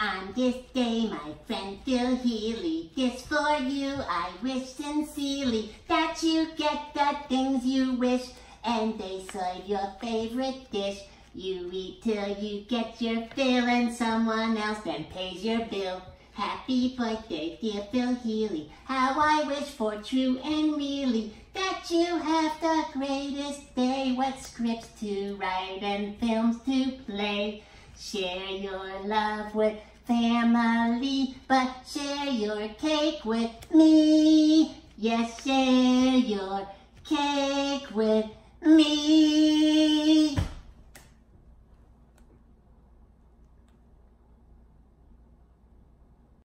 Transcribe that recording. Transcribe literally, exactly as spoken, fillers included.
On this day, my friend Phil Healy, this for you I wish sincerely, that you get the things you wish, and they serve your favorite dish. You eat till you get your fill, and someone else then pays your bill. Happy birthday, dear Phil Healy, how I wish for true and really, that you have the greatest day, what scripts to write and films to play. Share your love with family, but share your cake with me. Yes, share your cake with me.